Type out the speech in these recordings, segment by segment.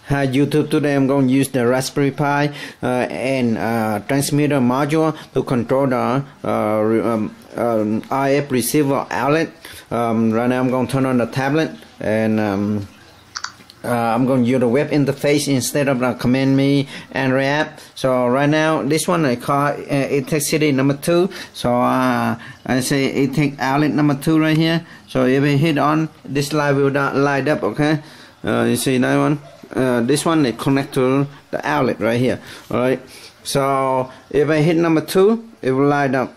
Hi YouTube, today I'm going to use the Raspberry Pi and transmitter module to control the RF receiver outlet. Right now I'm going to turn on the tablet, and I'm going to use the web interface instead of the CommandMe Android app. So right now this one I call ETech City number 2. So I say ETech outlet number 2 right here. So if I hit on, this light will not light up, okay? You see that one? This one is connect to the outlet right here. Alright, so if I hit number 2, it will light up.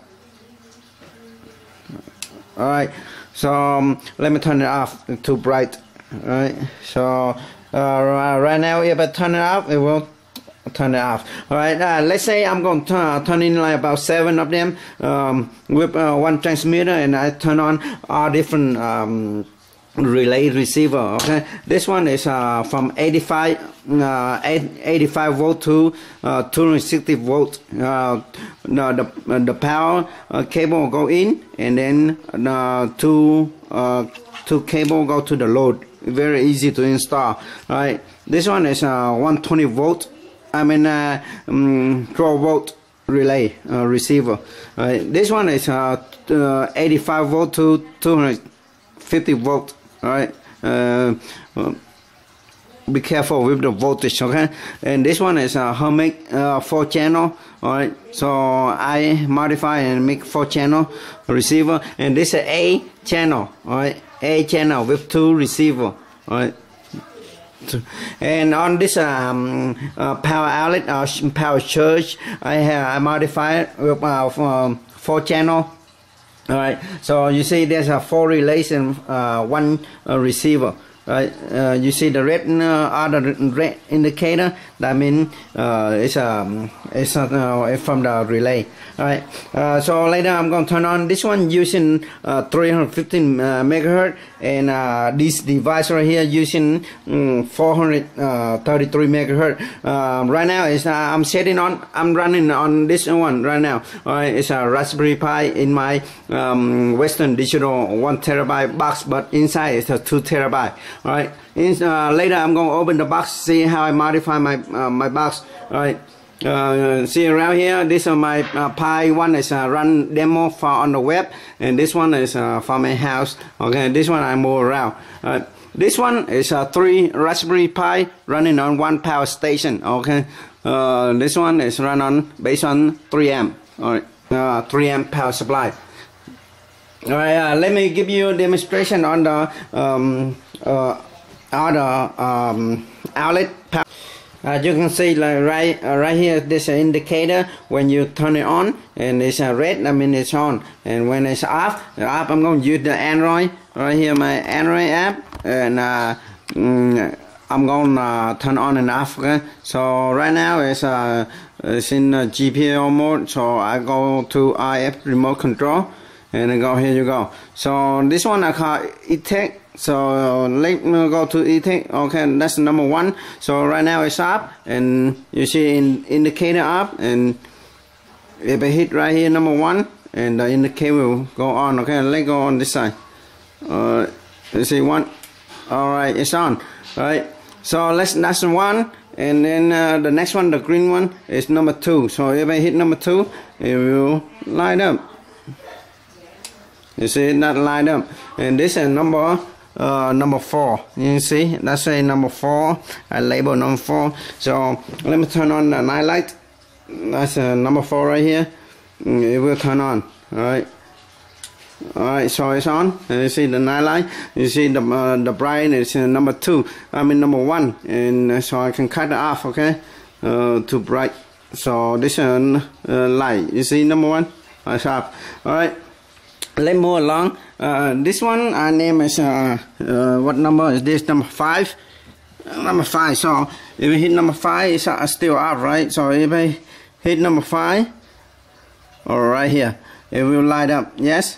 Alright, so let me turn it off, it's too bright. Alright, so right now if I turn it off, it will turn it off. Alright, let's say I'm going to turn in like about 7 of them with one transmitter, and I turn on all different relay receiver. Okay, this one is from 85 volt to 260 volt. The power cable go in, and then two cable go to the load. Very easy to install. Right, this one is 120 volt. I mean 12 volt relay receiver. Right, this one is 85 volt to 250 volt. Alright, be careful with the voltage, okay? And this one is a homemade 4 channel. Alright, so I modify and make 4 channel receiver, and this is A channel. Alright, A channel with 2 receiver. Alright, and on this power outlet power charge, I modify it with 4 channel. Alright, so you see there's a 4 relays and 1 receiver. Right, you see the red other red indicator. That means it's from the relay. Alright, so later I'm going to turn on this one using 315 megahertz, and this device right here using 433 megahertz. Right now is I'm setting on. I'm running on this one right now. Alright, it's a Raspberry Pi in my Western Digital 1 terabyte box, but inside it's a 2 terabyte. Alright, later I'm going to open the box, see how I modify my my box. Alright, see around here, this is my Pi. One is run demo for on the web, and this one is for my house. Okay, this one I move around. This one is 3 Raspberry Pi running on 1 power station. Okay, this one is run on based on 3 amp. Alright, 3 amp power supply. Alright, let me give you a demonstration on the outlet power. You can see like right here, this indicator. When you turn it on and it's red, I mean it's on, and when it's off, I'm going to use the Android right here, my Android app, and I'm going to turn on and off. Okay, so right now it's in GPIO mode, so I go to RF remote control, and then here you go. So this one I call ETech. So let me go to ETech. Okay, that's number 1. So right now it's up, and you see indicator up, and if I hit right here number 1, and the indicator will go on. Okay, let's go on this side. You see 1. Alright, it's on. Alright, so that's 1, and then the next one, the green one, is number 2. So if I hit number 2, it will light up. You see it not light up, and this is number 4. You see, that's a number 4. I label number 4. So let me turn on the night light. That's number 4 right here. It will turn on. Alright, so it's on, and you see the night light. You see the brightness is number 2. I mean number 1, and so I can cut it off. Okay, too bright. So this light. You see number 1. It's off. Alright, let's move along. This one I name is what number is this? Number 5. Number 5. So if we hit number 5, it's still up, right? So if I hit number 5, or right here, it will light up. Yes.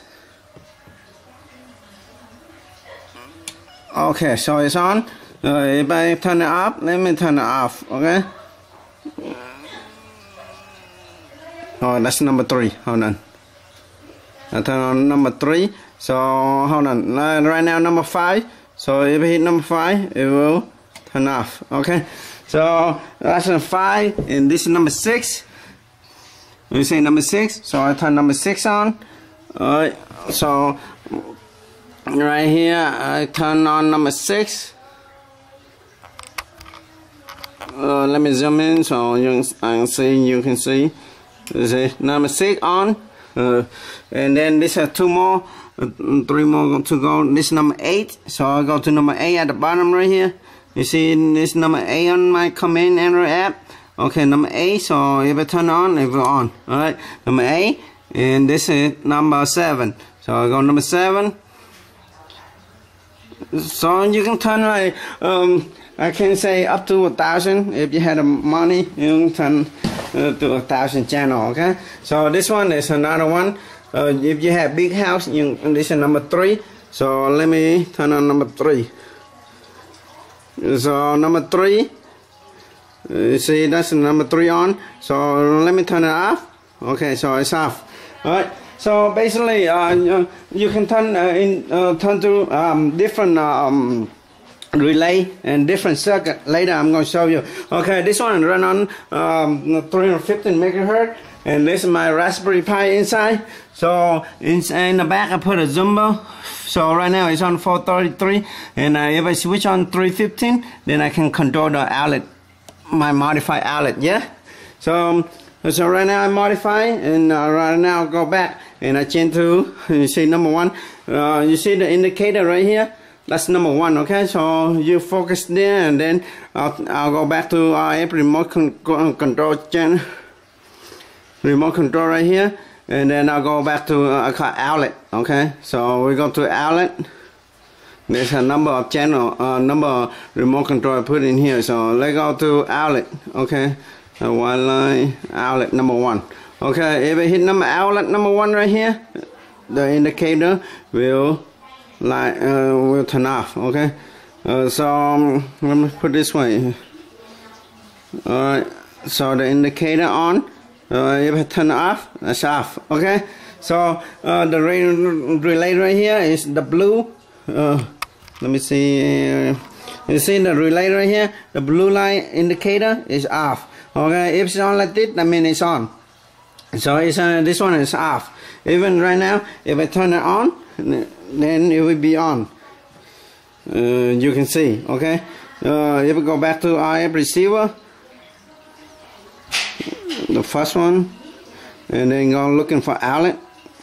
Okay, so it's on. If I turn it up, let me turn it off. Okay. Oh, that's number 3. Hold on. I turn on number 3. So hold on. Right now number 5. So if I hit number 5, it will turn off. Okay, so that's number 5, and this is number 6. You see number 6, so I turn number 6 on. Alright, so right here I turn on number 6. Let me zoom in so you can see. You see number 6 on, and then this has 2 more, 3 more to go. This is number 8, so I go to number 8 at the bottom right here. You see this number 8 on my Command Android app. Okay, number 8, so if I turn on, it will on. Alright, number 8, and this is number 7. So I go number 7. So you can turn like, I can say up to 1,000. If you had the money, you can turn to 1,000 channel. Okay, so this one is another one. If you have big house, this is number 3. So let me turn on number 3. So number 3. You see that's number 3 on, so let me turn it off. Okay, so it's off. Alright, so basically you can turn turn to different relay and different circuit. Later I'm going to show you. Okay, this one run on 315 megahertz, and this is my Raspberry Pi inside. So in the back I put a Zumba. So right now it's on 433, and if I switch on 315, then I can control the outlet, my modified outlet. Yeah, so right now I modify, and right now I'll go back and I change to, you see number 1. You see the indicator right here, that's number 1. Okay, so you focus there, and then I'll go back to remote control channel, remote control right here, and then I'll go back to outlet. Okay, so we go to outlet. There's a number of channel, number of remote control I put in here. So let's go to outlet. Okay, so one line outlet number 1. Okay, if I hit outlet number 1 right here, the indicator will will turn off. Okay, so let me put this way. Alright, so the indicator on. If I turn off, that's off. Okay, so the relay right here is the blue. Let me see. You see the relay right here? The blue light indicator is off. Okay, if it's on like this, that means it's on. So it's this one is off. Even right now, if I turn it on, then it will be on. You can see. Okay. If we go back to our receiver, the first one, and then go looking for outlet.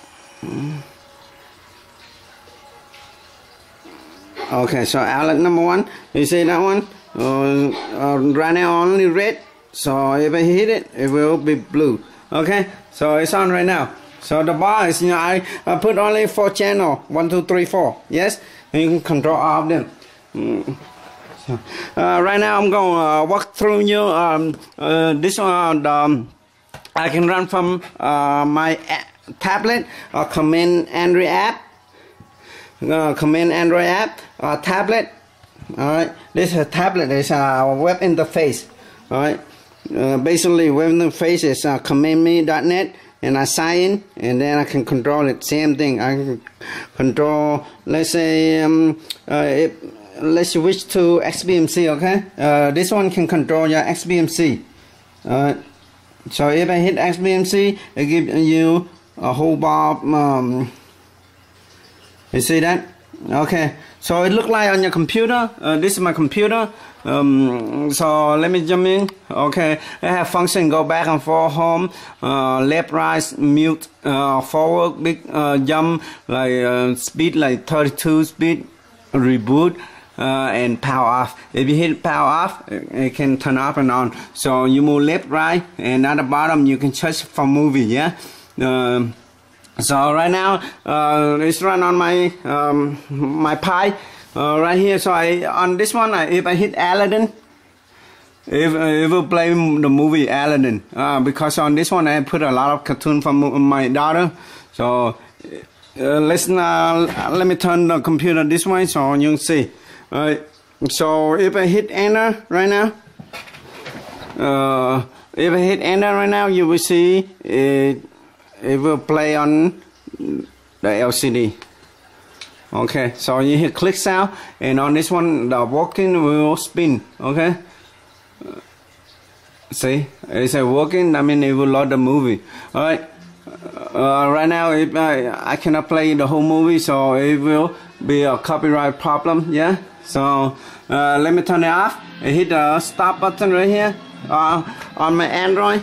Okay, so outlet number 1, you see that one? Right now only red, so if I hit it, it will be blue. Okay, so it's on right now. So the bar is, I put only 4 channel, 1, 2, 3, 4. Yes, and you can control all of them. So, right now I'm going to walk through you this one. I can run from my tablet or Command Android app. Command Android app or tablet. Alright, this is a tablet, it's a web interface. Alright, basically web interface is CommandMe.net, and I sign in, and then I can control it. Same thing, I can control, let's say let's switch to XBMC. Okay, this one can control your XBMC. Alright, so if I hit XBMC, it gives you a whole bar. You see that? Okay, so it looks like on your computer. This is my computer. So let me jump in. Okay, I have function go back and forth, home, left, right, mute, forward, big jump, like speed like 32 speed, reboot, and power off. If you hit power off, it can turn off and on. So you move left, right, and at the bottom you can search for movie. Yeah. So right now it's run on my my Pi right here. So on this one, if I hit Aladdin, it will play the movie Aladdin, because on this one I put a lot of cartoon from my daughter. So let me turn the computer this way so you can see. So if I hit enter right now, you will see it will play on the LCD. Okay, so you hear click sound, and on this one the working will spin. Okay, see, it's working. I mean, it will load the movie. All right. Right now, I cannot play the whole movie, so it will be a copyright problem. Yeah. So let me turn it off. I hit the stop button right here on my Android.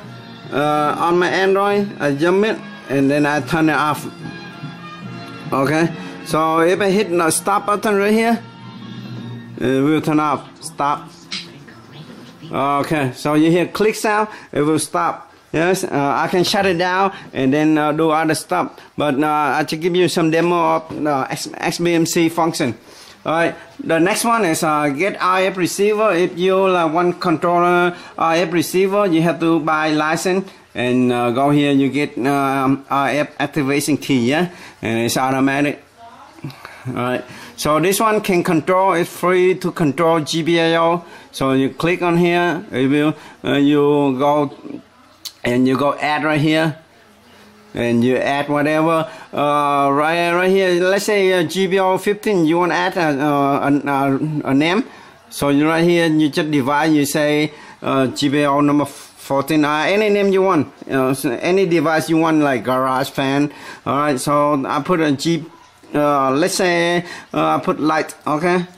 I jump it and then I turn it off. Okay. So if I hit the stop button right here, it will turn off. Stop. Okay. So you hear click sound, it will stop. Yes, I can shut it down and then do other stuff. But I should give you some demo of the XBMC function. Alright, the next one is get RF receiver. If you want controller RF receiver, you have to buy license and go here. You get RF activation key, yeah, and it's automatic. Alright, so this one can control. It's free to control GPIO. So you click on here. It will you go. And you go add right here, and you add whatever right here. Let's say GPO 15. You want to add a name, so you right here you just divide. You say GPO number 14. Any name you want, any device you want, like garage fan. All right. So I put a G. Let's say I put light. Okay.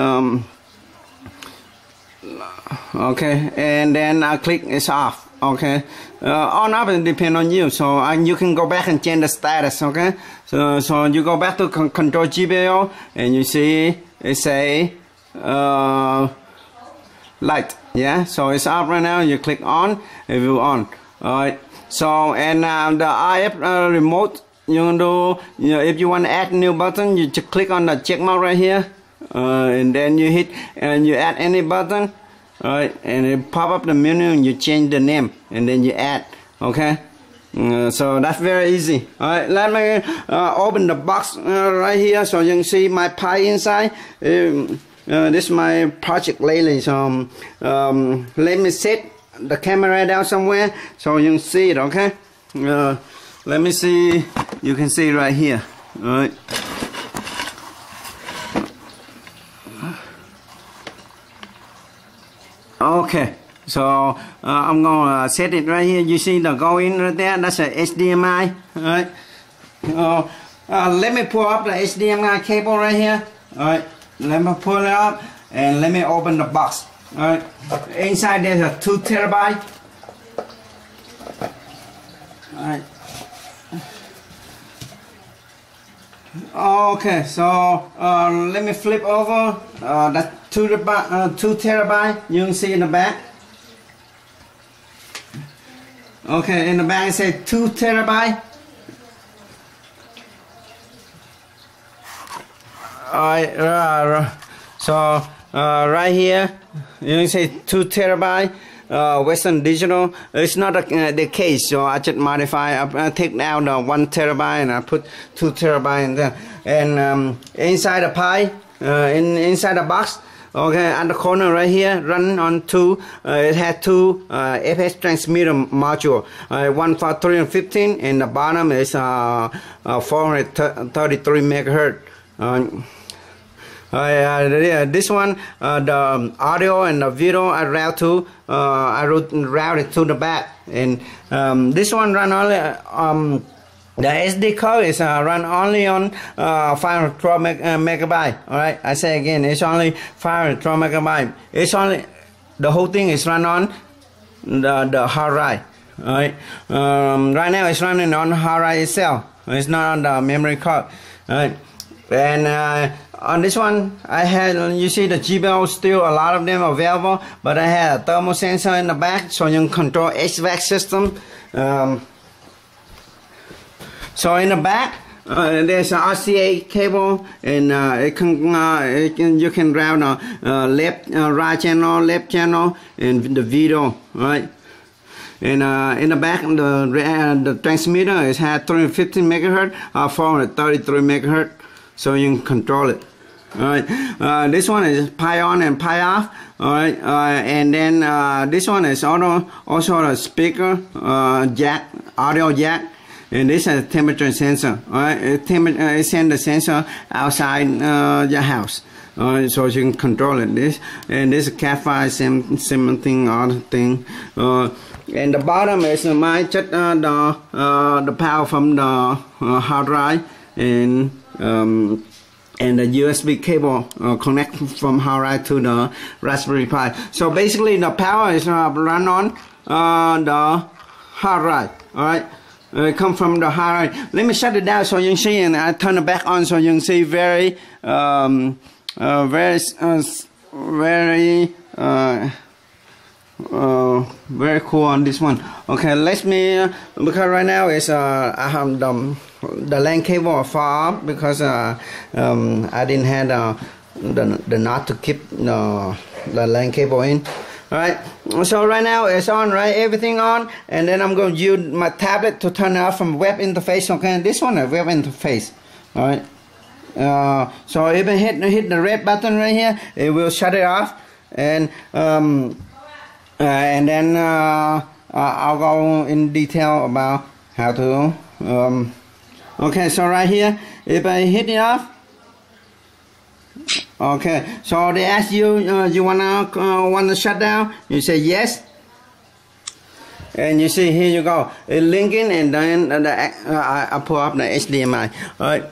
Okay, and then I click it's off. Okay, on up and depend on you. So you can go back and change the status. Okay, so you go back to control GPIO and you see it say light. Yeah, so it's off right now. You click on, it will on. All right. So and the RF remote, you can do. If you want to add new button, you just click on the check mark right here, and then you hit and you add any button. Alright, and it pop up the menu and you change the name and then you add. Okay, so that's very easy. Alright, let me open the box right here so you can see my Pi inside. This is my project lately. So let me set the camera down somewhere so you can see it. Okay, let me see. You can see right here. Alright. Okay, so I'm gonna set it right here. You see the go in right there. That's a HDMI. All right. Let me pull up the HDMI cable right here. All right. Let me pull it up and let me open the box. All right. Inside there's a 2 terabyte. All right. Okay, so let me flip over. That's 2 terabyte. You can see in the back. Okay, in the back it says 2 terabyte. Alright, so right here you can say 2 terabyte. Western Digital. It's not the case, so I just modify. I take down the 1 terabyte and I put 2 terabyte in there. And inside the Pi, inside the box, okay, at the corner right here, run on 2. It has 2 FS transmitter module. One for 315, and the bottom is 433 megahertz. This one, the audio and the video I route to, I route it to the back, and this one run only. The SD card is run only on 512 megabyte. All right, I say again, it's only 512 megabyte. It's only the whole thing is run on the hard drive. All right, right now it's running on the hard drive itself. It's not on the memory card. All right, and on this one, I had, you see the GPIO, still a lot of them available, but I had a thermal sensor in the back, so you can control HVAC system. So in the back, there's an RCA cable, and you can route left, right channel, left channel, and the video, right? And in the back, the transmitter is had 315 megahertz, 433 megahertz, so you can control it. Alright, this one is Pi on and Pi off. Alright, and then this one is also a speaker jack, audio jack, and this is a temperature sensor. All right, it send the sensor outside your house. So you can control it. This is Cat5, same thing, other thing. And the bottom is my just the power from the hard drive, and the USB cable connect from hard drive to the Raspberry Pi. So basically the power is run on the hard drive. All right, it come from the hard drive. Let me shut it down so you can see, and I turn it back on so you can see very very cool on this one. Okay, let me because right now is I have the LAN cable far off because I didn't have the knot to keep the LAN cable in. All right, so right now it's on, right? Everything on, and then I'm going to use my tablet to turn it off from web interface. Okay, this one is web interface. All right. So if I hit the red button right here, it will shut it off, and then I'll go in detail about how to. Okay, so right here, if I hit it off, okay, so they ask you, you wanna shut down? You say yes, and you see here you go, it linking, and then I pull up the HDMI. All right.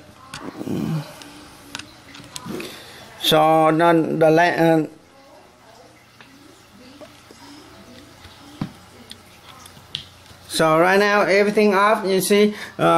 So so right now everything off. You see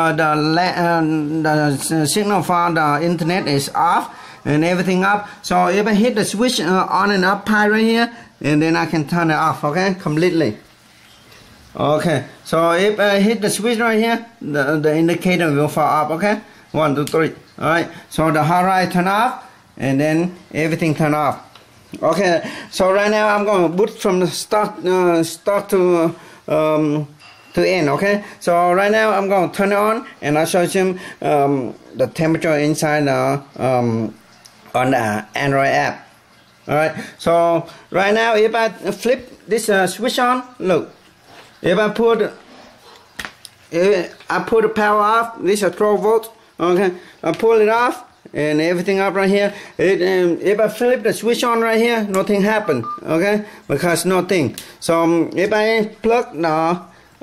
the signal for the internet is off and everything up. So if I hit the switch on and up Pi right here, and then I can turn it off. Okay, completely. Okay, so if I hit the switch right here, the indicator will fall up. Okay, 1, 2, 3. All right, so the hard drive turn off, and then everything turn off. Okay, so right now I'm going to boot from the start to end. Okay, so right now I'm going to turn it on, and I'll show you the temperature inside on the Android app. All right, so right now if I flip this switch on, look, if I put the power off, this is 12 volts. Okay, I pull it off and everything up right here. If I flip the switch on right here, nothing happened. Okay, because nothing. So if I plug the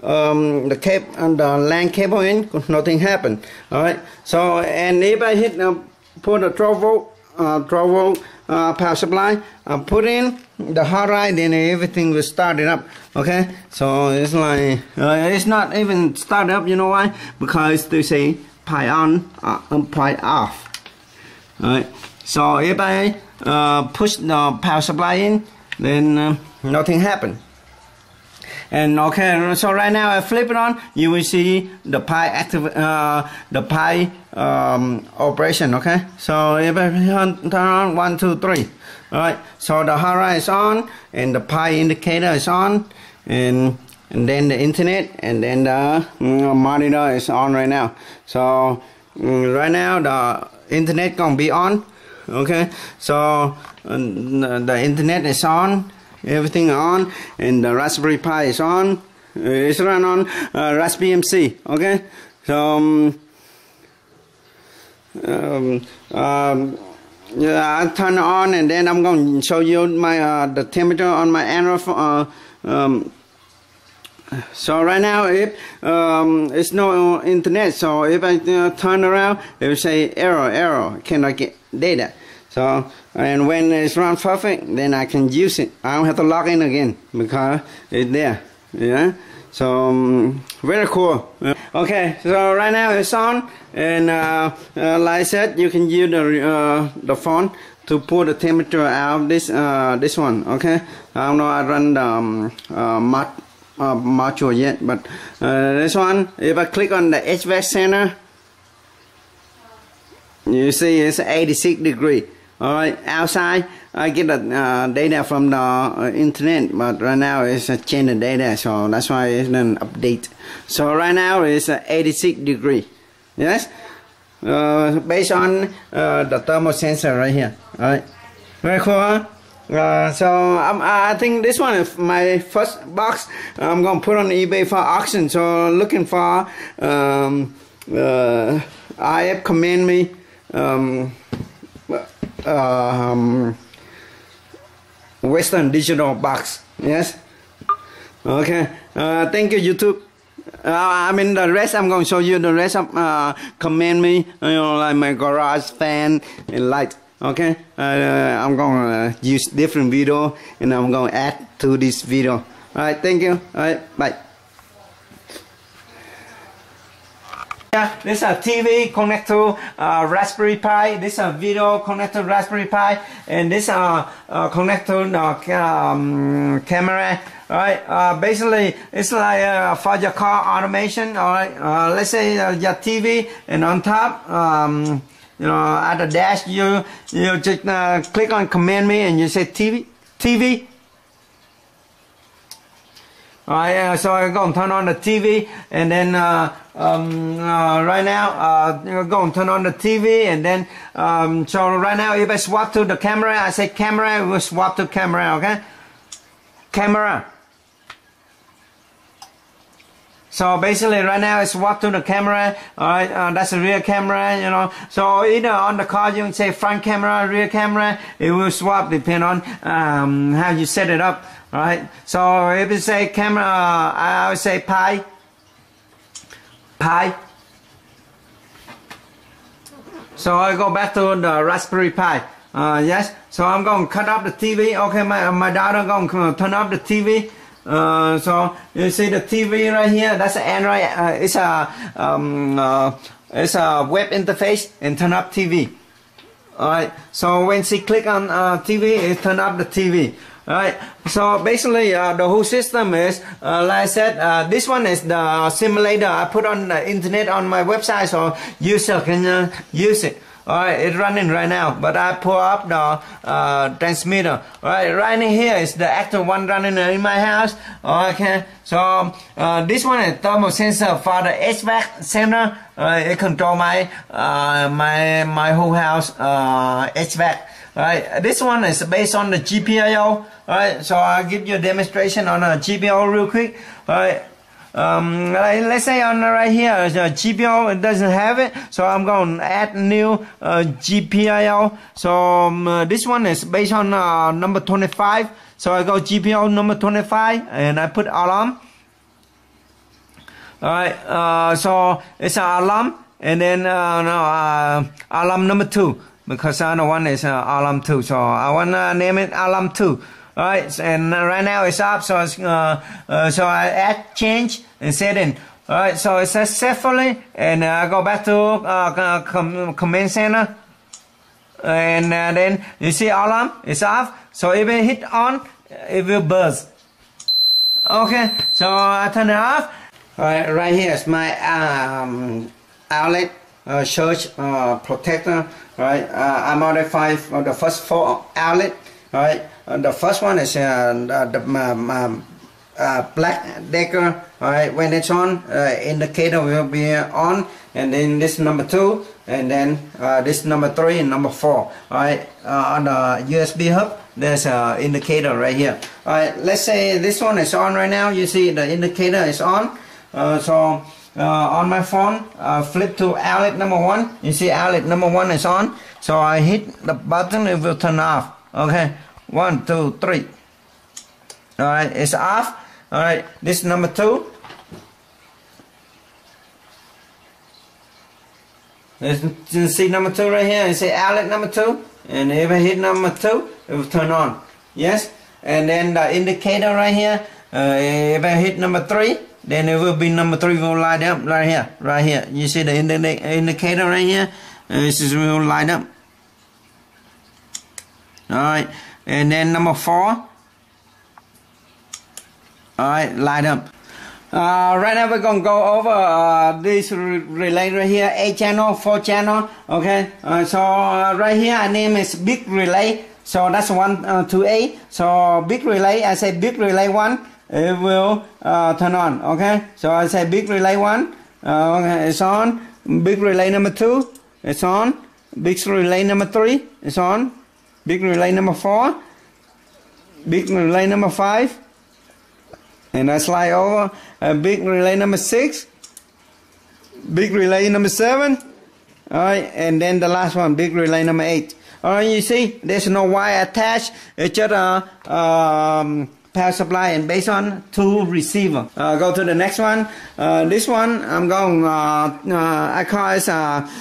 LAN cable in, nothing happened. All right. So and if I put a 12 volt power supply, put in the hard drive, then everything will start it up. Okay, so it's like it's not even start up. You know why? Because they say Pi on, Pi off. Alright, so if I push the power supply in, then nothing happened. And okay, so right now I flip it on, you will see the Pi active, the Pi operation. Okay, so if I turn on 1, 2, 3. Alright, so the hard drive is on, and the Pi indicator is on, and then the internet, and then the monitor is on right now. So right now the internet gonna be on. Okay, so the internet is on, everything on, and the Raspberry Pi is on. It's run on Raspberry MC. Okay, so yeah, I'll turn it on, and then I'm going to show you my the temperature on my Android. So right now, if it's no internet, so if I turn around, it will say error, cannot get data. So, and when it's run perfect, then I can use it. I don't have to log in again because it's there. Yeah. So very cool. Okay, so right now it's on, and like I said, you can use the phone to pull the temperature out of this one. Okay, I don't know, I run the module yet, but this one, if I click on the HVAC center, you see it's 86 degrees. All right, outside I get the data from the internet, but right now it's changing data, so that's why it's an update. So right now it's 86 degrees. Yes, based on the thermal sensor right here. All right, very cool, huh? So I think this one is my first box. I'm gonna put on eBay for auction. So looking for rfCommandMe Western digital box. Yes. Okay. Thank you, YouTube. I mean the rest. I'm going to show you the rest of CommandMe. You know, like my garage fan and light. Okay. I'm going to use different video and I'm going to add to this video. All right. Thank you. All right. Bye. Yeah, this is a TV connect to Raspberry Pi. This is a video connect to Raspberry Pi, and this connect to the camera. All right. Basically, it's like for your car automation. All right. Let's say your TV, and on top, you know, at the dash, you just click on CommandMe, and you say TV. Alright, so I'm going to turn on the TV, and then right now you're going to turn on the TV, and then so right now if I swap to the camera, I say camera, we'll swap to camera. Okay, camera. So basically right now it's swap to the camera. Alright, that's a rear camera, you know. So either on the car you can say front camera, rear camera. It will swap depending on how you set it up. Alright, so if you say camera, I would say Pi. So I go back to the Raspberry Pi. Yes, so I'm going to cut off the TV. Okay, my daughter going to turn off the TV. So you see the TV right here. That's an Android. It's a web interface and turn up TV. Alright, so when she click on TV, it turn up the TV. Alright, so basically the whole system is like I said, this one is the simulator I put on the internet on my website, so user can use it. Alright, it's running right now, but I pull up the transmitter. Alright, right in here is the actual one running in my house. Okay, so this one is thermal sensor for the HVAC center. It control my my whole house HVAC. Alright, this one is based on the GPIO. Alright, so I'll give you a demonstration on a GPIO real quick. Alright. Let's say on right here the GPIO, it doesn't have it, so I'm going to add new GPIO. So this one is based on number 25, so I go GPIO number 25 and I put alarm. Alright, so it's an alarm, and then alarm number 2, because the other one is alarm 2, so I want to name it alarm 2. Alright, and right now it's up, so it's, so I add change and setting. Alright, so it says safely, and I go back to command center, and then you see alarm is off, so if I hit on, it will buzz. Okay, so I turn it off. Alright, right here is my outlet surge protector. Right, I modified the first 4 outlet. Alright, the first one is the black decker. Alright, when it's on, indicator will be on, and then this number 2, and then this number 3 and number 4. Alright, on the USB hub, there's an indicator right here. Alright, let's say this one is on right now. You see the indicator is on. So on my phone, flip to outlet number 1. You see outlet number 1 is on. So I hit the button, it will turn off. Okay, 1, 2, 3. Alright, it's off. Alright, this is number 2. You see number 2 right here. You see outlet number 2. And if I hit number 2, it will turn on. Yes. And then the indicator right here. If I hit number 3, then it will be number 3 will light up right here. Right here. You see the indicator right here. This is will light up. Alright. And then number 4. Alright, light up. Right now we're gonna go over this relay right here, 8 channel, 4 channel. Okay, so right here I name is big relay, so that's 1 to 8. So big relay, I say big relay 1, it will turn on. Okay, so I say big relay 1, okay, it's on. Big relay number 2, it's on. Big relay number 3, it's on. Big relay number 4, big relay number 5, and I slide over big relay number 6, big relay number 7, all right, and then the last one, big relay number 8. All right, you see, there's no wire attached. It's just a power supply and based on 2 receiver. Go to the next one. This one I'm going. I call it.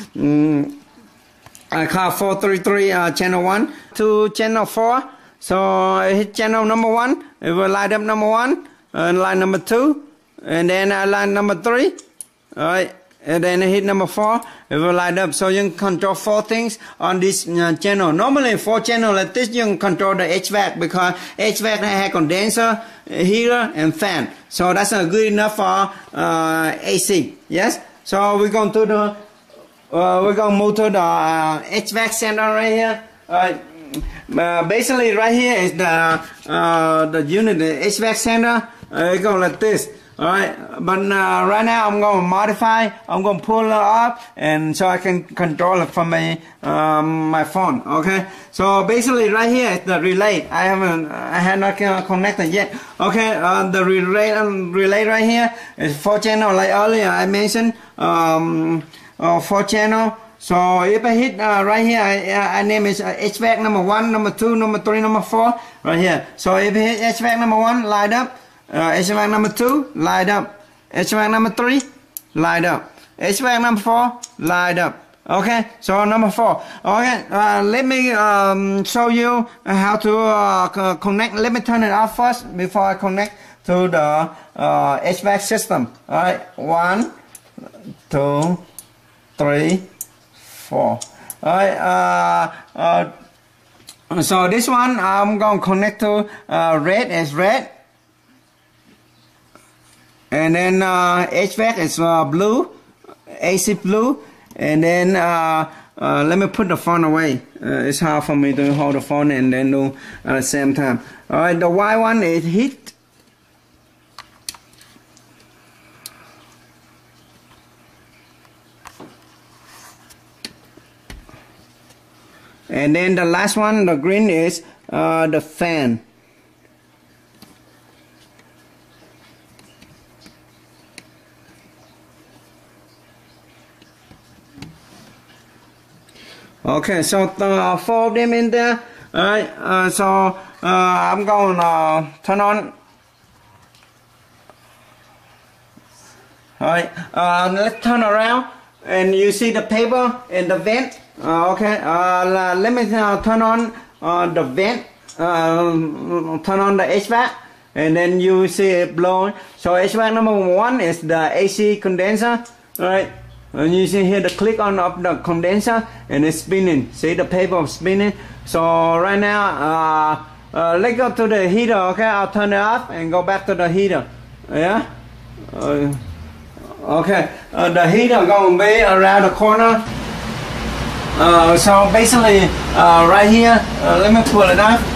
I call 433 channel 1 to channel 4. So I hit channel number 1. It will light up number 1 and line number 2, and then line number 3. All right. And then I hit number 4, it will light up. So you can control 4 things on this channel. Normally 4 channels like this, you can control the HVAC because HVAC has condenser, heater, and fan. So that's not good enough for AC. Yes. So we're going to the we're going to move to the HVAC center right here. Basically, right here is the unit, the HVAC center. It goes like this. Alright, but right now I'm going to modify. I'm going to pull it up, and so I can control it from my my phone. Okay, so basically right here is the relay. I have not connected yet. Okay, the relay right here is 4 channel. Like earlier I mentioned, 4 channel. So if I hit right here, I name it HVAC number 1, number 2, number 3, number 4 right here. So if I hit HVAC number 1, light up. HVAC number 2, light up. HVAC number 3, light up. HVAC number 4, light up. Okay, so number 4. Okay, let me show you how to connect. Let me turn it off first before I connect to the HVAC system. Alright, 1, 2, 3, 4. Alright, so this one I'm going to connect to red as red. And then HVAC is blue, AC blue, and then let me put the phone away. It's hard for me to hold the phone and then do at the same time. All right, the white one is heat. And then the last one, the green, is the fan. Okay, so 4 of them in there. Alright, so I'm going to turn on. Alright, let's turn around and you see the paper and the vent. Okay, let me turn on the vent, turn on the HVAC, and then you see it blowing. So HVAC number 1 is the AC condenser. Alright. And you see here the click on of the condenser and it's spinning. See the paper spinning. So right now let's go to the heater. Okay, I'll turn it off and go back to the heater. Yeah. Okay, the heater going to be around the corner. So basically right here, let me pull it off.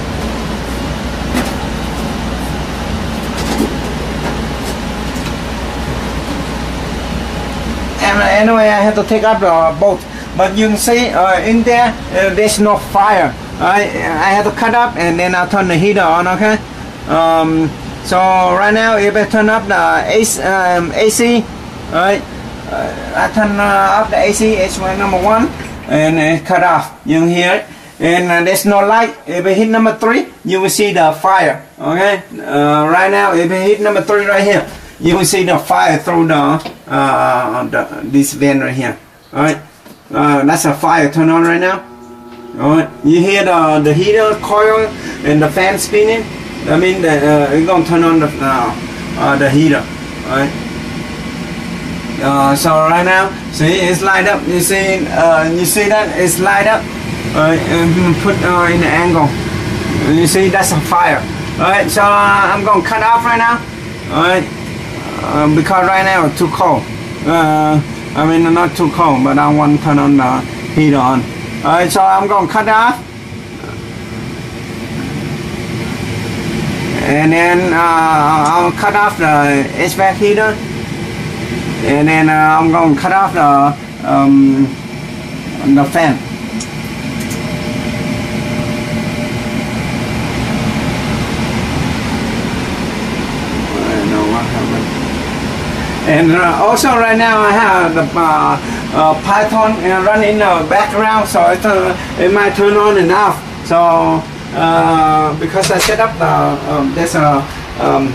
Anyway, I have to take up the bolt, but you can see in there there's no fire. I have to cut up and then I'll turn the heater on. Okay, so right now if I turn up the AC, right, I turn off the AC, HVAC number 1, and it cut off. You can hear it, and there's no light. If I hit number 3, you will see the fire. Okay, right now if I hit number 3 right here, you will see the fire through this vent right here. Alright, that's a fire turn on right now. Alright, you hear the heater coil and the fan spinning. I mean, it's gonna turn on the heater. Alright. So right now, see it's light up. You see that it's light up. Alright, and put in the angle. You see that's a fire. Alright, so I'm gonna cut off right now. Alright. Because right now it's too cold. I mean not too cold, but I want to turn on the heater on. Alright, so I'm going to cut it off. And then I'll cut off the HVAC heater. And then I'm going to cut off the fan. And also right now I have the Python running in the background, so it might turn on and off. So because I set up the this on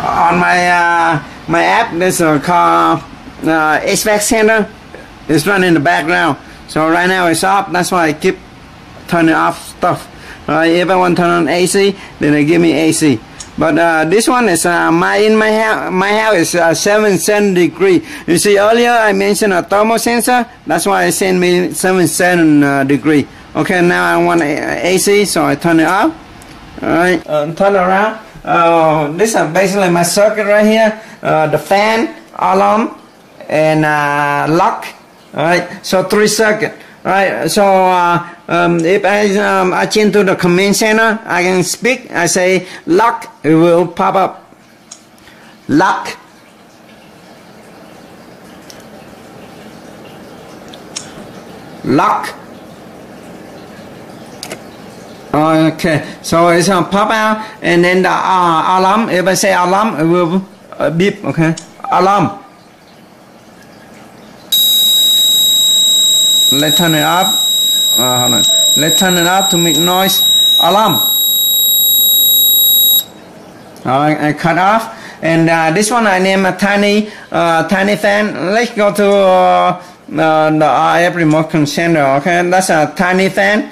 my app, this called HVAC Center. It's running in the background. So right now it's off. That's why I keep turning off stuff. If I want to turn on AC, then they give me AC. But this one is my house is 77 degrees. You see earlier I mentioned a thermal sensor. That's why it sent me 77 degrees. Okay, now I want AC, so I turn it off. Alright, turn around. This is basically my circuit right here. The fan, alarm, and lock. Alright, so 3 circuits. Alright, so if I change to the command center, I can speak. I say lock, it will pop up. Lock. Lock. Okay, so it's gonna pop out, and then the alarm. If I say alarm, it will beep. Okay, alarm. Let's turn it up. Hold on. Let's turn it up to make noise. Alarm. Alright, I cut off. And this one I name a tiny fan. Let's go to the RF remote control. Okay, that's a tiny fan.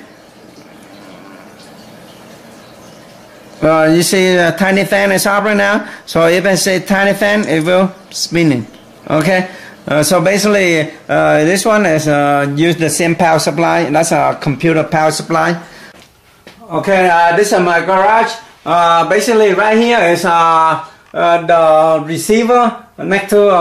You see the tiny fan is off right now. So if I say tiny fan, it will spinning. Okay. So basically, this one is use the same power supply. That's a computer power supply. Okay, this is my garage. Basically, right here is the receiver next to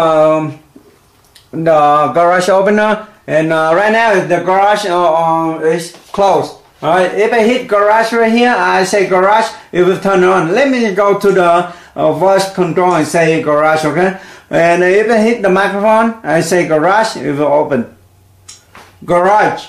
the garage opener, and right now the garage is closed. Alright, if I hit garage right here, I say garage, it will turn on. Let me go to the voice control and say garage, okay? And if I hit the microphone, I say garage, it will open. Garage.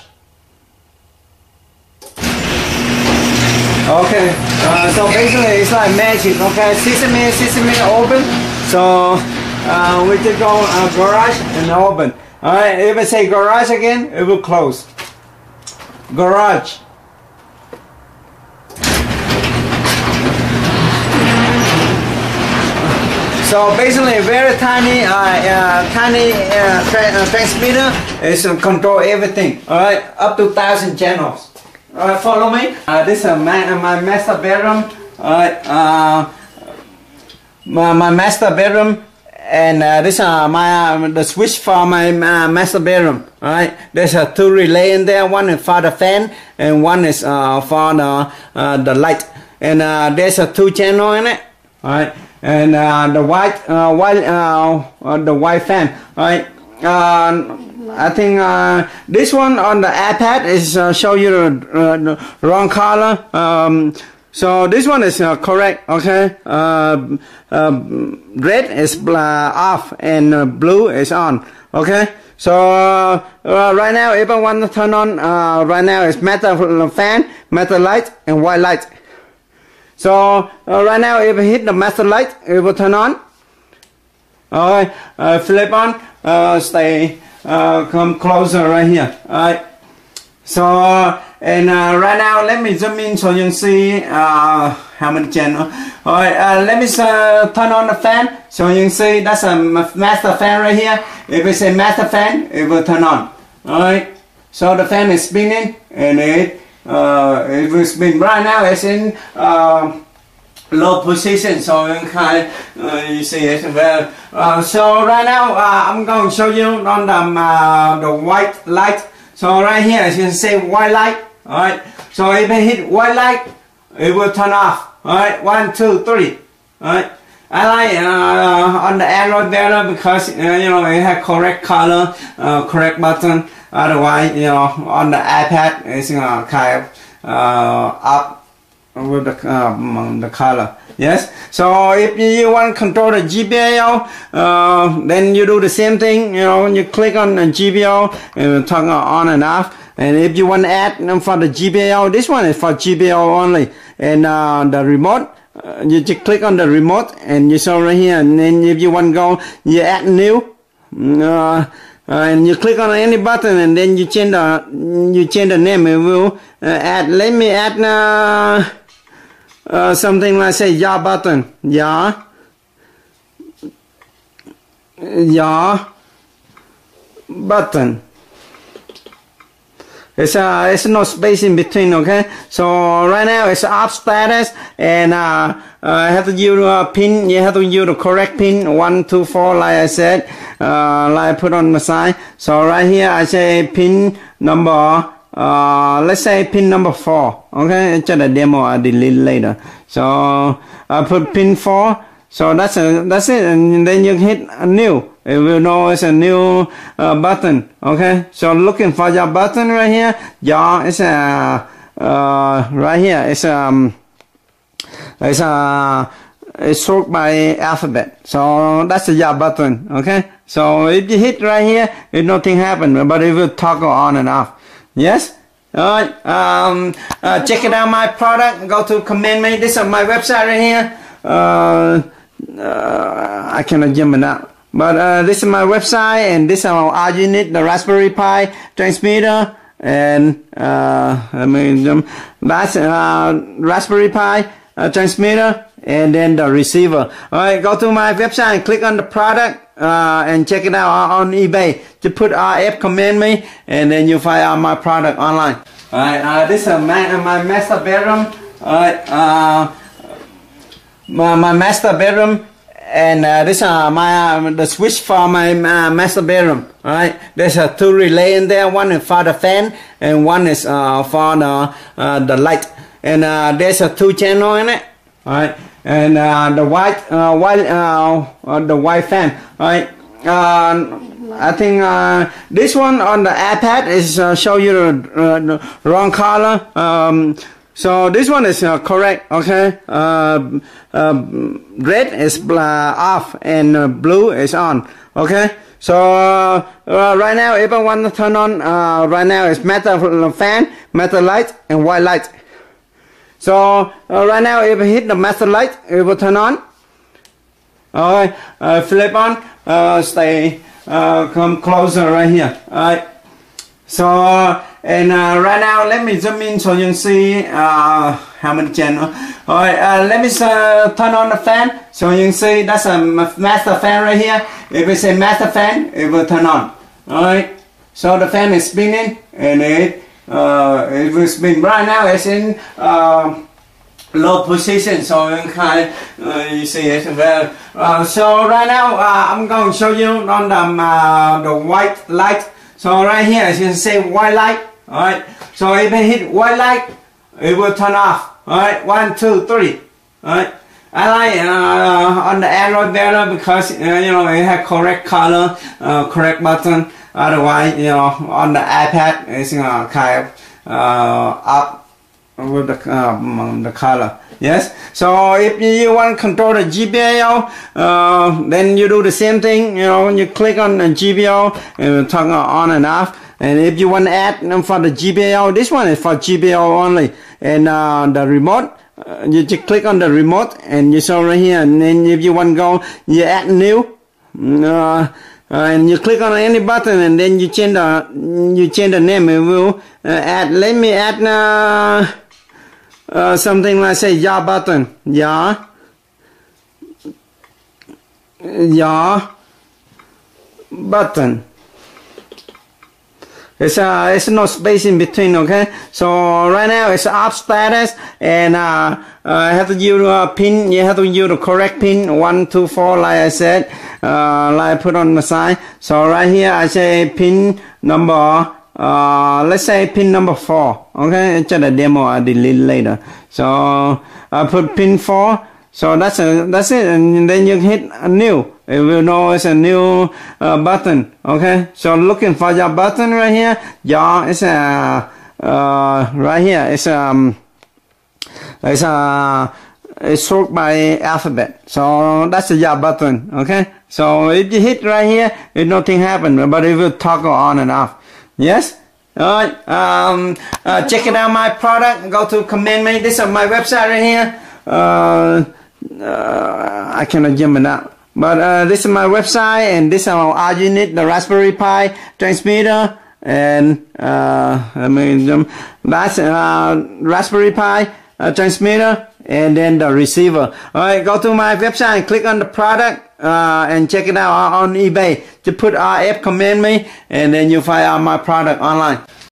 Okay, so basically it's like magic, okay? Sesame open. So we just go garage and open. Alright, if I say garage again, it will close. Garage. So basically, a very tiny, transmitter is control everything. All right, up to 1,000 channels. All right, follow me. This is my master bedroom. All right, my master bedroom, and this is the switch for my master bedroom. All right, there's 2 relay in there. One is for the fan, and one is for the light. And there's 2 channel in it. All right. And the white fan, right? I think this one on the iPad is show you the wrong color. So this one is correct, okay? Red is off and blue is on, okay? So right now, if I want to turn on, right now it's metal fan, metal light, and white light. So right now, if I hit the master light, it will turn on. Alright, flip on, stay, come closer right here. Alright. So and right now, let me zoom in so you can see how many channels. Alright, let me turn on the fan so you can see that's a master fan right here. If I say master fan, it will turn on. Alright. So the fan is spinning and it will spin. Right now it's in low position, so you see it well. So right now I'm going to show you on the white light. So right here as you can see white light. Alright, so if I hit white light, it will turn off. Alright, 1, 2, 3. Alright, I like on the Android better because you know it has correct color, correct button. Otherwise, you know, on the iPad it's kind of up with the color. Yes. So if you want to control the GPIO, then you do the same thing. You know, when you click on the GPIO, it will turn on and off. And if you want to add for the GPIO, this one is for GPIO only. And the remote, you just click on the remote and you saw right here, and then if you want to go, you add new, and you click on any button, and then you change the name. It will add. Let me add something like say your button, your button. It's no space in between, okay? So right now it's off status, and I have to use a pin. You have to use the correct pin, 1, 2, 4, like I said, like I put on the side. So right here I say pin number, let's say pin number 4, okay? It's just a demo, I'll delete later. So I put pin 4. So that's it, and then you hit a new. It will know it's a new button. Okay, so looking for your button right here. Yeah, it's right here. It's sorted by alphabet. So that's the your button. Okay, so if you hit right here, nothing happen, but it will toggle on and off. Yes. Alright. Check it out. My product. Go to CommandMe. This is my website right here. I cannot jump it out, but this is my website, and this is our unit, the Raspberry Pi transmitter, and that's Raspberry Pi transmitter, and then the receiver. Alright, go to my website and click on the product and check it out on eBay. Just put rfCommandMe, and then you find out my product online. Alright, this is my master bedroom. Alright, my master bedroom, and this is the switch for my master bedroom. All right, there's a 2 relay in there. One is for the fan, and one is for the light. And there's a 2 channel in it. All right, and the white fan. All right, I think this one on the iPad is show you the wrong color. So this one is correct, okay? Red is off and blue is on, okay? So right now, if I want to turn on, right now it's metal fan, metal light, and white light. So right now, if I hit the metal light, it will turn on. Alright, flip on, stay, come closer right here. Alright, so and right now, let me zoom in so you can see how many channels. Alright, let me turn on the fan so you can see that's a master fan right here. If it's a master fan, it will turn on. Alright, so the fan is spinning, and it will spin. Right now it's in low position, so you see it well. So right now I'm going to show you on the white light. So right here, as you can see, white light. Alright, so if I hit white light, it will turn off. Alright, 1, 2, 3. Alright, I like on the Android better because you know it has correct color, correct button. Otherwise, you know, on the iPad it's kind of up with the color. Yes. So if you want to control the GPIO, then you do the same thing. You know, you click on the GPIO and it will turn on and off. And if you want to add for the GPIO, this one is for GPIO only. And the remote, you just click on the remote, and you saw right here. And then if you want to go, you add new, and you click on any button, and then you change the name. It will add. Let me add something like say your button, your button. It's no space in between, okay? So right now it's off status, and I have to use a pin. You have to use the correct pin, 1, 2, 4, like I said, like I put on the side. So right here I say pin number, let's say pin number 4, okay? It's just a demo, I'll delete later. So I put pin 4. So that's it, and then you hit a new. It will know it's a new button. Okay, so looking for your button right here. Yeah, it's right here. It's sorted by alphabet. So that's the your button. Okay, so if you hit right here, nothing happen, but it will toggle on and off. Yes. Alright. Check it out. My product. Go to CommandMe. This is my website right here. I cannot jump it out. But this is my website, and this is our unit, the Raspberry Pi transmitter, and that's Raspberry Pi transmitter, and then the receiver. Alright, go to my website and click on the product and check it out on eBay. To put rfCommandMe, and then you find out my product online.